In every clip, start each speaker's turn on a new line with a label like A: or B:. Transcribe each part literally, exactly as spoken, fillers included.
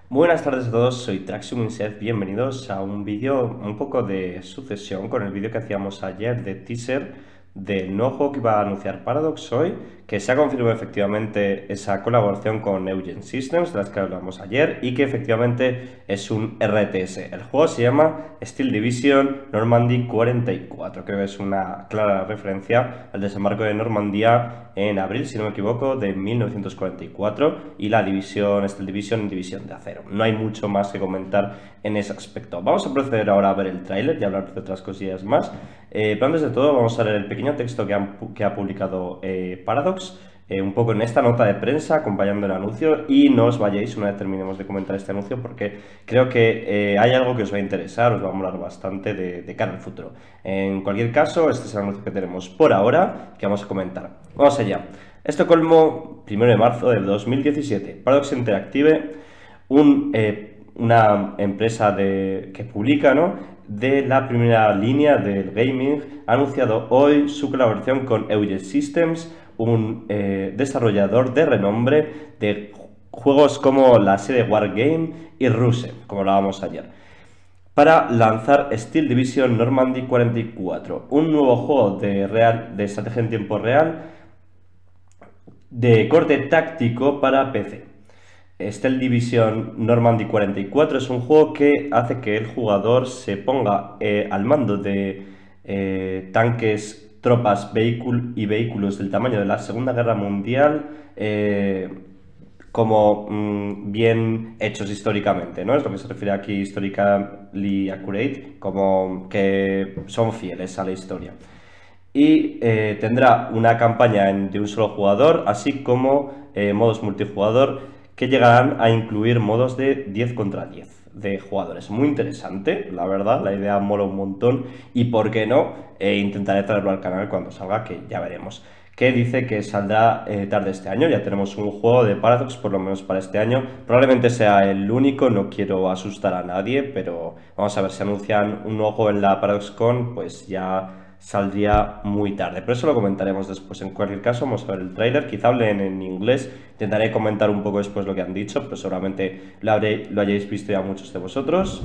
A: Buenas tardes a todos, soy Traxium Inset, bienvenidos a un vídeo un poco de sucesión con el vídeo que hacíamos ayer de teaser del nuevo juego que iba a anunciar Paradox hoy, que se ha confirmado efectivamente esa colaboración con Eugen Systems, de las que hablamos ayer, y que efectivamente es un R T S. El juego se llama Steel Division Normandy cuarenta y cuatro, creo que es una clara referencia al desembarco de Normandía en abril, si no me equivoco, de mil novecientos cuarenta y cuatro, y la división, Steel Division, división de acero. No hay mucho más que comentar en ese aspecto. Vamos a proceder ahora a ver el tráiler y hablar de otras cosillas más. Eh, pero antes de todo vamos a leer el pequeño texto que, han, que ha publicado eh, Paradox, eh, un poco en esta nota de prensa acompañando el anuncio, y no os vayáis una vez terminemos de comentar este anuncio porque creo que eh, hay algo que os va a interesar, os va a molar bastante de, de cara al futuro. En cualquier caso, este es el anuncio que tenemos por ahora que vamos a comentar. Vamos allá. Estocolmo, primero de marzo de dos mil diecisiete. Paradox Interactive, un... Eh, una empresa de, que publica, ¿no?, de la primera línea del gaming, ha anunciado hoy su colaboración con Eugen Systems, un eh, desarrollador de renombre de juegos como la serie Wargame y Ruse, como hablábamos ayer, para lanzar Steel Division Normandy cuarenta y cuatro, un nuevo juego de, real, de estrategia en tiempo real de corte táctico para P C. Steel Division Normandy cuarenta y cuatro es un juego que hace que el jugador se ponga eh, al mando de eh, tanques, tropas vehículo y vehículos del tamaño de la Segunda Guerra Mundial, eh, como mmm, bien hechos históricamente, ¿no? Es lo que se refiere aquí, historically accurate, como que son fieles a la historia. Y eh, tendrá una campaña en, de un solo jugador, así como eh, modos multijugador que llegarán a incluir modos de diez contra diez de jugadores. Muy interesante, la verdad, la idea mola un montón, y por qué no, eh, intentaré traerlo al canal cuando salga, que ya veremos. Que dice que saldrá eh, tarde este año. Ya tenemos un juego de Paradox, por lo menos para este año. Probablemente sea el único, no quiero asustar a nadie, pero vamos a ver si anuncian un nuevo juego en la ParadoxCon, pues ya saldría muy tarde, pero eso lo comentaremos después. En cualquier caso, vamos a ver el tráiler, quizá hablen en inglés, intentaré comentar un poco después lo que han dicho, pero seguramente lo, habré, lo hayáis visto ya muchos de vosotros.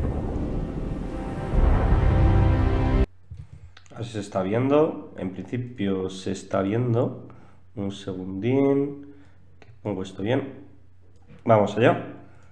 A: A ver si se está viendo. En principio se está viendo. Un segundín, que pongo esto bien. Vamos allá.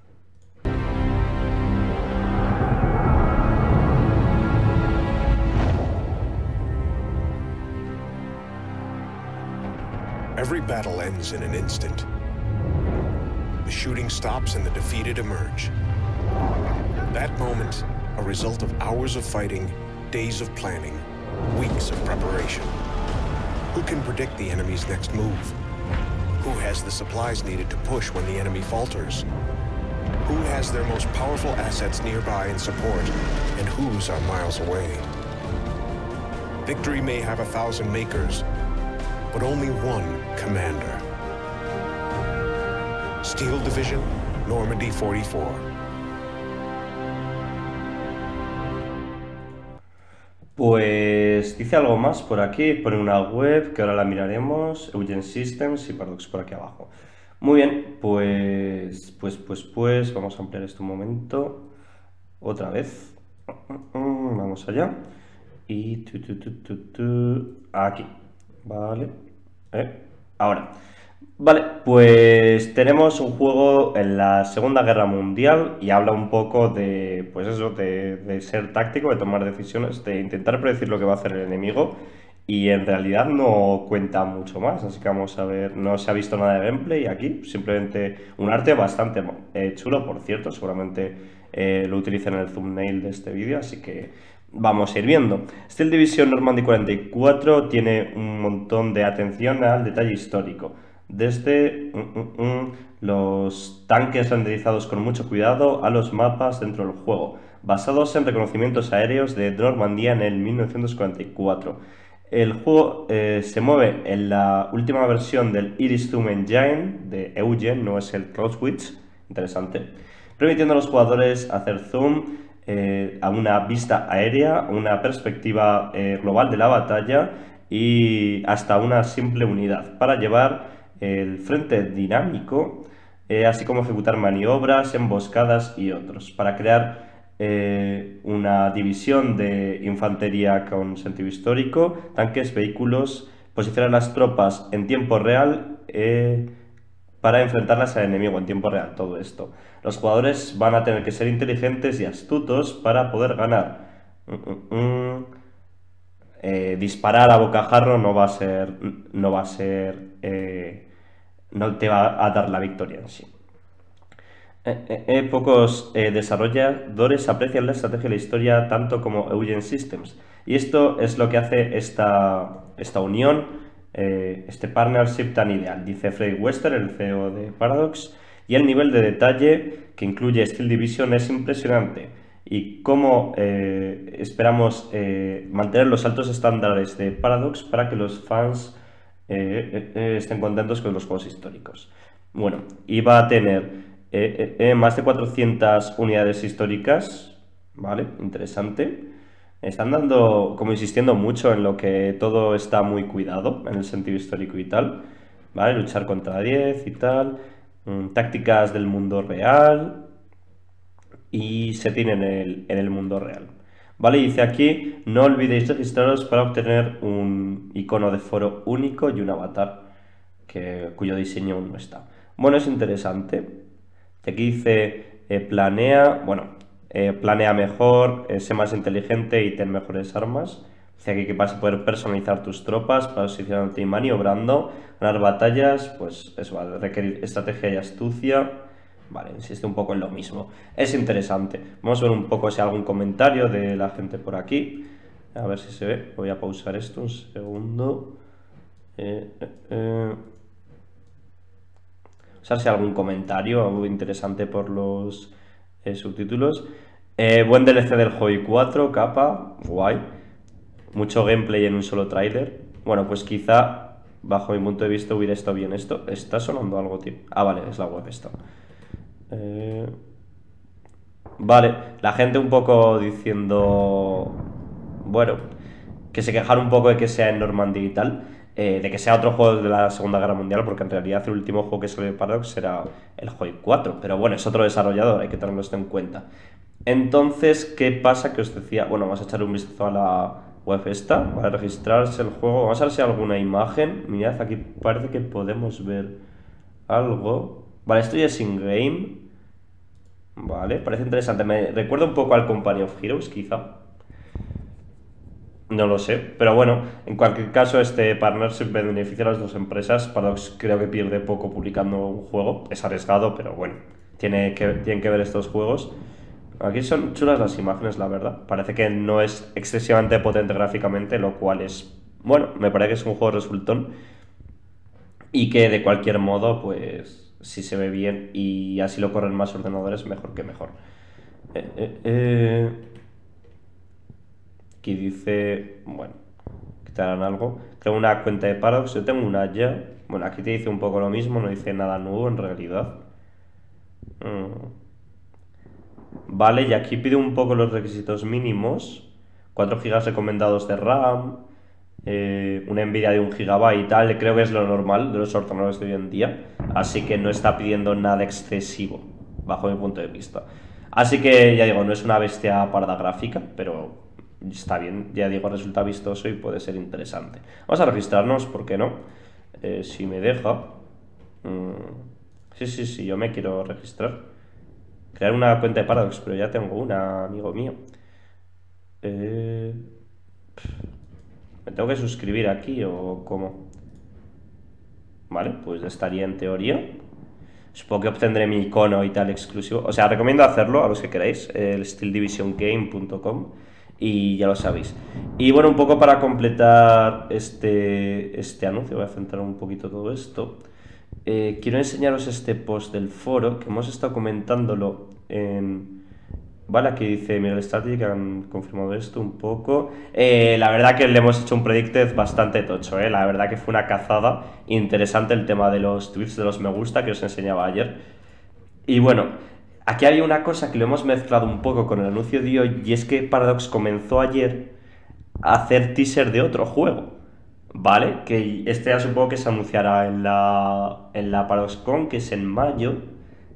B: Every battle ends in an instant. The shooting stops and the defeated emerge. That moment, a result of hours of fighting, days of planning, weeks of preparation. Who can predict the enemy's next move? Who has the supplies needed to push when the enemy falters? Who has their most powerful assets nearby in support, and whose are miles away? Victory may have a thousand makers, but only one commander. Steel Division, Normandy cuarenta y cuatro.
A: Pues dice algo más por aquí, pone una web que ahora la miraremos, Eugen Systems y Paradox por aquí abajo. Muy bien, pues, pues, pues, pues, vamos a ampliar esto un momento, otra vez, vamos allá, y tu, tu, tu, tu, tu, aquí, vale, eh, ahora. Vale, pues tenemos un juego en la Segunda Guerra Mundial y habla un poco de, pues eso, de, de ser táctico, de tomar decisiones, de intentar predecir lo que va a hacer el enemigo, y en realidad no cuenta mucho más, así que vamos a ver, no se ha visto nada de gameplay aquí, simplemente un arte bastante eh, chulo, por cierto, seguramente eh, lo utilicen en el thumbnail de este vídeo, así que vamos a ir viendo. Steel Division Normandy cuarenta y cuatro tiene un montón de atención al detalle histórico. Desde mm, mm, mm, los tanques renderizados con mucho cuidado a los mapas dentro del juego, basados en reconocimientos aéreos de Normandía en el mil novecientos cuarenta y cuatro. El juego eh, se mueve en la última versión del Iris Zoom Engine de Eugen, no es el Clausewitz, interesante, permitiendo a los jugadores hacer zoom eh, a una vista aérea, una perspectiva eh, global de la batalla y hasta una simple unidad para llevar el frente dinámico eh, así como ejecutar maniobras, emboscadas y otros, para crear eh, una división de infantería con sentido histórico, tanques, vehículos, posicionar las tropas en tiempo real eh, para enfrentarlas al enemigo en tiempo real, todo esto. Los jugadores van a tener que ser inteligentes y astutos para poder ganar. Mm, mm, mm. Eh, disparar a bocajarro no va a ser, no va a ser, eh, no te va a dar la victoria en sí. Eh, eh, eh, pocos eh, desarrolladores aprecian la estrategia y la historia tanto como Eugen Systems. Y esto es lo que hace esta, esta unión, eh, este partnership tan ideal, dice Freddy Wester, el C E O de Paradox. Y el nivel de detalle que incluye Steel Division es impresionante. Y cómo eh, esperamos eh, mantener los altos estándares de Paradox para que los fans eh, eh, estén contentos con los juegos históricos. Bueno, y va a tener eh, eh, más de cuatrocientas unidades históricas, ¿vale? Interesante. Están dando, como insistiendo mucho en lo que todo está muy cuidado, en el sentido histórico y tal, ¿vale? Luchar contra diez y tal, mm, tácticas del mundo real y setting en el, en el mundo real. Vale, dice aquí, no olvidéis registraros para obtener un icono de foro único y un avatar, que, cuyo diseño aún no está. Bueno, es interesante. Y aquí dice, eh, planea, bueno, eh, planea mejor, eh, sé más inteligente y ten mejores armas. Dice aquí que vas a poder personalizar tus tropas, posicionándote y maniobrando, ganar batallas, pues eso va a requerir estrategia y astucia. Vale, insiste un poco en lo mismo. Es interesante. Vamos a ver un poco si hay algún comentario de la gente por aquí. A ver si se ve. Voy a pausar esto un segundo. Eh, eh, eh. A ver si hay algún comentario, algo interesante por los eh, subtítulos. Eh, buen D L C del Hobby cuatro, capa, guay. Mucho gameplay en un solo tráiler. Bueno, pues quizá, bajo mi punto de vista, hubiera estado bien esto. ¿Está sonando algo, tío? Ah, vale, es la web esta. Eh... Vale, la gente un poco diciendo, bueno, que se quejaron un poco de que sea en Normandy y tal, eh, de que sea otro juego de la Segunda Guerra Mundial, porque en realidad el último juego que salió de Paradox era el Hobby cuatro, pero bueno, es otro desarrollador, hay que tenerlo esto en cuenta. Entonces, ¿qué pasa? Que os decía, bueno, vamos a echar un vistazo a la web esta, para registrarse el juego, vamos a ver si hay alguna imagen. Mirad, aquí parece que podemos ver algo. Vale, esto ya es in-game. Vale, parece interesante. Me recuerda un poco al Company of Heroes, quizá. No lo sé, pero bueno, en cualquier caso, este partnership beneficia a las dos empresas. Paradox creo que pierde poco publicando un juego. Es arriesgado, pero bueno, tiene que, tienen que ver estos juegos. Aquí son chulas las imágenes, la verdad. Parece que no es excesivamente potente gráficamente, lo cual es... Bueno, me parece que es un juego resultón. Y que de cualquier modo, pues, si se ve bien y así lo corren más ordenadores, mejor que mejor. Eh, eh, eh. Aquí dice... Bueno, que te harán algo. Tengo una cuenta de Paradox, yo tengo una ya. Bueno, aquí te dice un poco lo mismo, no dice nada nuevo en realidad. Mm. Vale, y aquí pide un poco los requisitos mínimos. cuatro gigas recomendados de RAM, eh, una Nvidia de un gigabyte y tal. Creo que es lo normal de los ordenadores de hoy en día. Así que no está pidiendo nada excesivo, bajo mi punto de vista. Así que, ya digo, no es una bestia parda gráfica, pero está bien. Ya digo, resulta vistoso y puede ser interesante. Vamos a registrarnos, ¿por qué no? Eh, si me deja... Mm, sí, sí, sí, yo me quiero registrar. Crear una cuenta de Paradox, pero ya tengo una, amigo mío. Eh... ¿Me tengo que suscribir aquí o cómo? Vale, pues estaría en teoría. Supongo que obtendré mi icono y tal exclusivo. O sea, recomiendo hacerlo a los que queráis. El steel division game punto com. Y ya lo sabéis. Y bueno, un poco para completar este, este anuncio, voy a centrar un poquito todo esto. Eh, quiero enseñaros este post del foro, que hemos estado comentándolo en... Vale, aquí dice Miguel Strategy, que han confirmado esto un poco. Eh, la verdad que le hemos hecho un predicted bastante tocho, ¿eh? La verdad que fue una cazada interesante el tema de los tweets, de los me gusta que os enseñaba ayer. Y bueno, aquí hay una cosa que lo hemos mezclado un poco con el anuncio de hoy, y es que Paradox comenzó ayer a hacer teaser de otro juego. Vale, que este ya supongo que se anunciará en la, en la ParadoxCon, que es en mayo.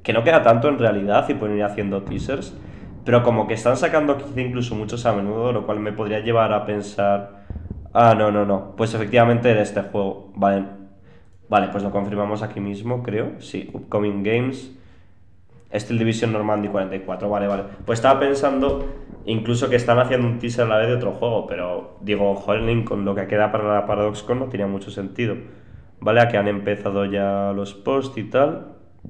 A: que no queda tanto en realidad y pueden ir haciendo teasers, pero como que están sacando quizá incluso muchos a menudo, lo cual me podría llevar a pensar, ah, no, no, no, pues efectivamente era este juego, vale, vale, pues lo confirmamos aquí mismo, creo, sí, Upcoming Games, Steel Division Normandy cuarenta y cuatro, vale, vale, pues estaba pensando incluso que están haciendo un teaser a la vez de otro juego, pero digo, joder, con lo que queda para la ParadoxCon no tenía mucho sentido, vale, aquí han empezado ya los posts y tal.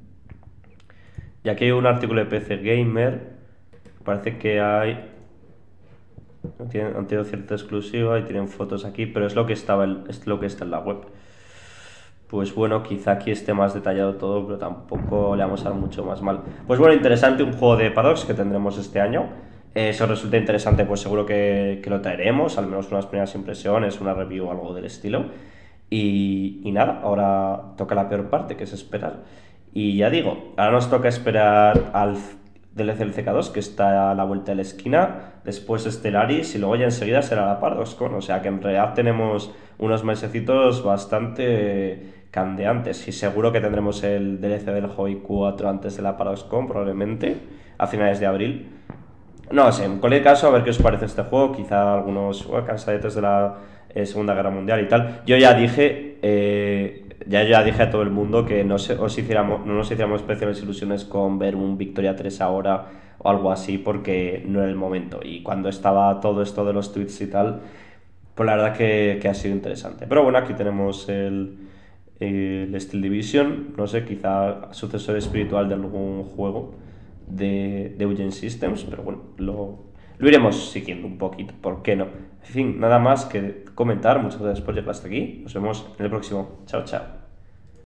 A: Y aquí hay un artículo de P C Gamer. Parece que hay. Tienen, han tenido cierta exclusiva y tienen fotos aquí, pero es lo que estaba el, es lo que está en la web. Pues bueno, quizá aquí esté más detallado todo, pero tampoco le vamos a dar mucho más mal. Pues bueno, interesante un juego de Paradox que tendremos este año. Eh, si os resulta interesante, pues seguro que, que lo traeremos, al menos unas primeras impresiones, una review o algo del estilo. Y, y nada, ahora toca la peor parte, que es esperar. Y ya digo, ahora nos toca esperar al D L C del C K dos, que está a la vuelta de la esquina, después Stellaris y luego ya enseguida será la ParadoxCon. O sea que en realidad tenemos unos mesecitos bastante candeantes y seguro que tendremos el D L C del Hobby cuatro antes de la ParadoxCon, probablemente a finales de abril. No sé, en cualquier caso, a ver qué os parece este juego. Quizá algunos oh, cansadetes de la eh, Segunda Guerra Mundial y tal. Yo ya dije, eh, ya, ya dije a todo el mundo que no, se, os hiciéramos, no nos hiciéramos especiales ilusiones con ver un Victoria tres ahora o algo así, porque no era el momento. Y cuando estaba todo esto de los tweets y tal, pues la verdad que, que ha sido interesante. Pero bueno, aquí tenemos el, el Steel Division, no sé, quizá sucesor espiritual de algún juego de, de Eugen Systems, pero bueno, lo, lo iremos siguiendo un poquito, ¿por qué no? En fin, nada más que comentar, muchas gracias por llegar hasta aquí, nos vemos en el próximo, chao chao.